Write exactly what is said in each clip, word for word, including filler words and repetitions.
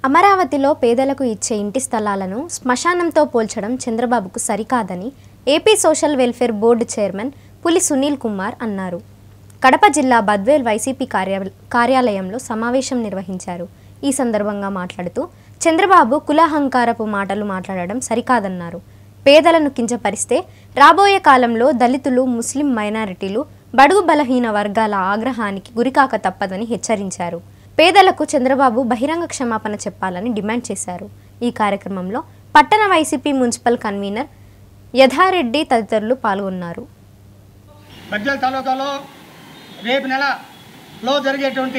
అమరావతిలో పేదలకు ఇచ్చే ఇంటి స్థలాలను శ్మశానంతో పోల్చడం చంద్రబాబుకు సరికాదని AP social welfare board chairman Puli Sunil Kumar అన్నారు. కడప జిల్లా బద్వేల్ వైసీపీ కార్యాలయంలో సమావేశం నిర్వహించారు. ఈ సందర్భంగా మాట్లాడుతూ చంద్రబాబు కులహంకారపు మాటలు మాట్లాడడం సరికాదన్నారు. పేదలను కించపరిస్తే రాబోయే కాలంలో దళితులు, ముస్లిం మైనారిటీలు, బడుగు బలహీన వర్గాల ఆగ్రహానికి గురికాక తప్పదని హెచ్చరించారు. పేదలకు చంద్రబాబు బహిరంగ క్షమాపణ చెప్పాలని డిమాండ్ చేశారు. ఈ కార్యక్రమంలో పట్టణ వైసీపీ మున్సిపల్ కన్వీనర్ యధారెడ్డి తదితరులు పాల్గొన్నారు. బద్వేల్ తాలూకాలో రేపు నెలలో జరిగేటువంటి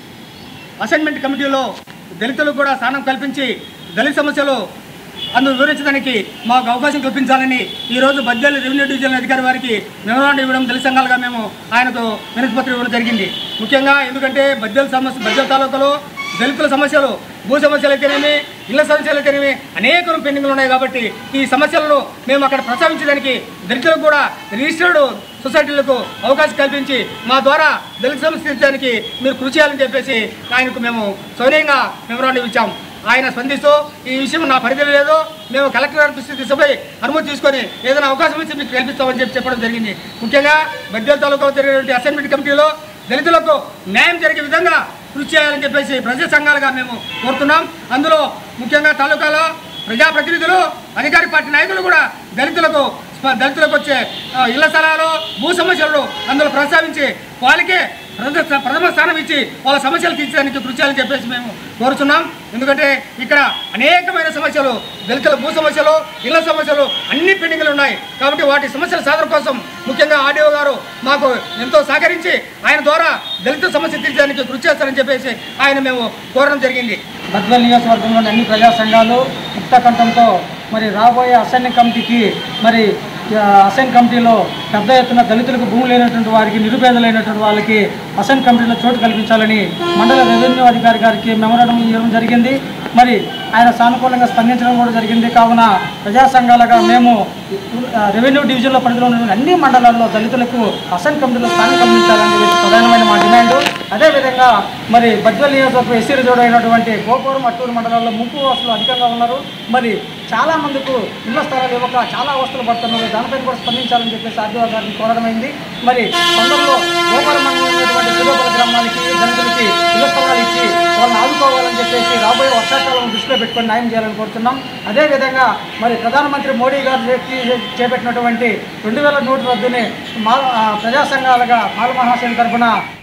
అసైన్మెంట్ కమిటీలో దళితులకు కూడా స్థానం కల్పించి దళిత సమస్యలు అందుకు వివరించడానికి మాకు అవకాశం కల్పించాలని ఈరోజు బద్వేల్ రెవెన్యూ డివిజన్ అధికారి వారికి మెమోరాండం ఇవ్వడం దళిత సంఘాలుగా మేము ఆయనకు వినతిపత్రం ఇవ్వడం జరిగింది. ముఖ్యంగా ఎందుకంటే బద్వేల్ సమస్య బద్వేల్ తాలూకాలో దళితుల సమస్యలు, భూ సమస్యలు అయితేనేమి, ఇళ్ల సమస్యలు అయితేనేమి అనేక పెండింగ్లు ఉన్నాయి. కాబట్టి ఈ సమస్యలను మేము అక్కడ ప్రస్తావించడానికి దళితులకు కూడా రిజిస్టర్డ్ సొసైటీలకు అవకాశం కల్పించి మా ద్వారా దళిత సమస్య తీర్చడానికి మీరు కృషి చేయాలని చెప్పేసి ఆయనకు మేము సౌర్యంగా మెమోరాండం ఇచ్చాము. ఆయన స్పందిస్తూ ఈ విషయం నా పరిధిలో లేదు, మేము కలెక్టర్ గారి దృష్టికి తీసుకుపోయి అనుమతి తీసుకొని ఏదైనా అవకాశం ఇచ్చి మీకు కల్పిస్తామని చెప్పి చెప్పడం జరిగింది. ముఖ్యంగా బద్వేల్ తాలూకాలో జరిగినటువంటి అసైన్మెంట్ కమిటీలో దళితులకు న్యాయం జరిగే విధంగా కృషి చేయాలని చెప్పేసి ప్రజా సంఘాలుగా మేము కోరుతున్నాం. అందులో ముఖ్యంగా తాలూకాలో ప్రజాప్రతినిధులు, అధికార పార్టీ నాయకులు కూడా దళితులకు దళితులకు వచ్చే ఇళ్ల స్థలాలు, భూ సమస్యలు అందులో ప్రస్తావించి వాళ్ళకే ప్రథమ స్థానం ఇచ్చి వాళ్ళ సమస్యలు తీర్చడానికి కృషి చేయాలని చెప్పేసి మేము కోరుతున్నాం. ఎందుకంటే ఇక్కడ అనేకమైన సమస్యలు, దళితుల భూ సమస్యలు, ఇళ్ల సమస్యలు అన్ని పెండింగ్లు ఉన్నాయి. కాబట్టి వాటి సమస్యల సాధన కోసం ముఖ్యంగా ఆర్డీఓ గారు మాకు ఎంతో సహకరించి ఆయన ద్వారా దళిత సమస్య తీర్చడానికి కృషి చేస్తారని చెప్పేసి ఆయన మేము కోరడం జరిగింది. బద్వేల్ నియోజకవర్గంలోని అన్ని ప్రజా సంఘాలు ముక్త కంఠంతో మరి రాబోయే అసైన్ కమిటీకి మరి అసైన్ కమిటీలో పెద్ద ఎత్తున దళితులకు భూమి లేనటువంటి వారికి, నిరుపేదలైనటువంటి వాళ్ళకి అసైన్ కమిటీలో చోటు కల్పించాలని మండల రెవెన్యూ అధికారి గారికి మెమోరాండం ఇవ్వడం జరిగింది. మరి ఆయన సానుకూలంగా స్పందించడం కూడా జరిగింది. కావున ప్రజా సంఘాలుగా మేము రెవెన్యూ డివిజన్లో పరిధిలో ఉన్నటువంటి అన్ని మండలాల్లో దళితులకు అసైన్ కమిటీలో స్థానం కల్పించాలని ప్రధానమైన మా డిమాండ్. అదేవిధంగా మరి బద్వేల్ నియోజకవర్గం ఎస్సీ రిజర్వ్ అయినటువంటి గోపురం, అట్టూరు మండలాల్లో ముంపు వస్తువులు అధికంగా ఉన్నారు. మరి చాలా మందికి ఇళ్ల స్థలాలు ఇవ్వక చాలా అవస్థలు పడుతున్నారు. దానిపైన కూడా స్పందించాలని చెప్పేసి ఆర్డీఓ గారిని కోరడమైంది. మరి తొందరలో గోపురం మండలంలో ఉన్నటువంటి శ్రీగోపుర గ్రామానికి దళితులకి ఇళ్ల స్థలాలు ఇచ్చి వాళ్ళని ఆదుకోవాలని చెప్పేసి రాబోయే వర్షాకాలం దృష్టిలో పెట్టుకొని న్యాయం చేయాలని కోరుతున్నాం. అదేవిధంగా మరి ప్రధానమంత్రి మోడీ గారు చేపట్టినటువంటి రెండు వేల నోటు రద్దుని మా ప్రజా సంఘాలుగా మాల మహాశైలి తరఫున